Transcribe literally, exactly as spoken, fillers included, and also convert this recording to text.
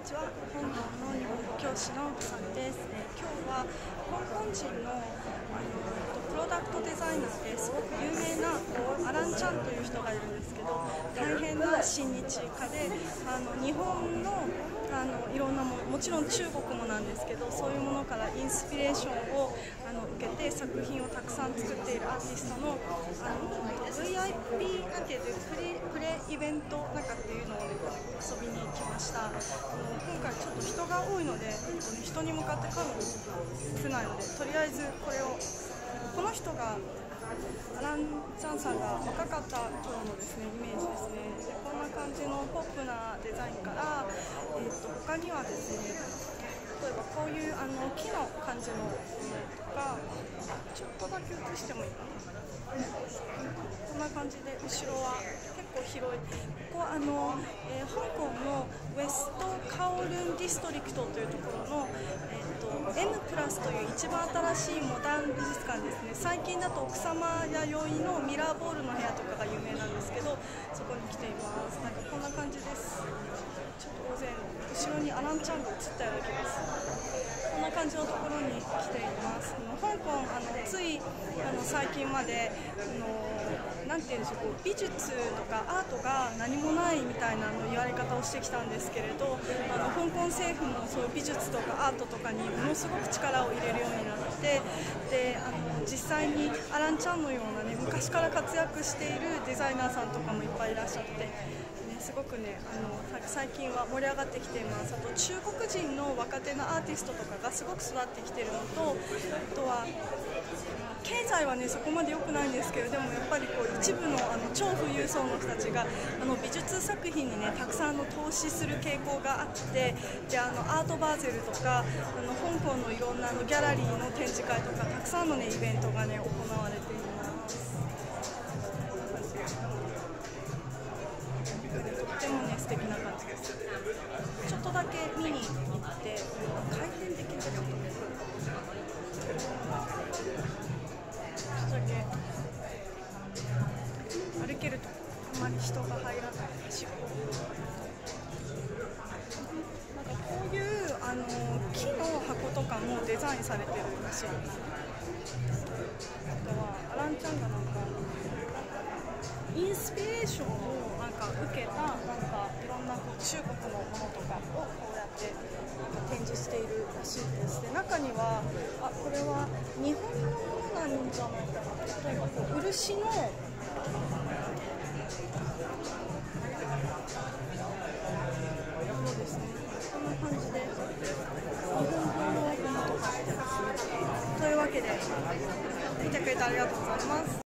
ちは、香港の日本語教師の草木です。えー、今日は香港人の、あのプロダクトデザイナーですごく有名なアラン・チャンという人がいるんですけど、大変な親日家で、あの日本の、あのいろんなもの、もちろん中国もなんですけど、そういうものからインスピレーションをあの受けて作品をたくさん作っているアーティストの、あの ブイアイピー なんていうプレプレイベントなんかっていうのを、ね、遊びに来ました。あの今回ちょっと人が多いので、人に向かって買うのが少ないので、とりあえずこれを、この人がアラン・チャンさんが若かった頃のですね、イメージですね。でこんな感じのポップなデザインから、えー、と他にはですね、例えばこういうあの木の感じのものとか、ちょっとだけ映してもいいかな。こんな感じで後ろは結構広い。ここはあの、えー、香港のウェストカオルンディストリクトというところの、えー、と エム プラスという一番新しいモダン美術館ですね。最近だと奥様弥生のミラーボールの部屋とかが有名なんですけど、そこに来ています。なんかこんな感じです。ちょっと大勢後ろにアラン・チャンが映ったような気がする。こんな感じのところに来ています。あの香港あのついあの最近まであのなんていうんでしょう、こう美術とかアートが何もないみたいなの言われ方をしてきたんですけれど、あの香港政府もそういう美術とかアートとかにものすごく力を入れるようになって、であの実際にアラン・チャンのような、ね、昔から活躍しているデザイナーさんとかもいっぱいいらっしゃって、ね、すごくねあの最近は盛り上がってきています。あと中国人の若手のアーティストとかがすごく育ってきているのと、あとは経済はねそこまで良くないんですけど、でもやっぱりこう一部のあの超富裕層の人たちがあの美術作品にねたくさんの投資する傾向があって、であのアートバーゼルとかあの香港のいろんなあのギャラリーの展示会とかたくさんのねイベントがね行われています。とてもね素敵な感じです。ちょっとだけ見に行って回転できるかちょっとね。だけ歩けるとあまり人が入らない端っこ、なんかこういうあの木の箱とかもデザインされてるらしいです。あとはアランちゃんがなんかインスピレーションをなんか受けたなんかいろんなこう中国のものとかをこうやってなんか展示しているらしいです。で中にはあこれは日本のものなんじゃないかな。例えばこう漆のものですね。こんな感じで日本風のものとかしてます。というわけで見てくれてありがとうございます。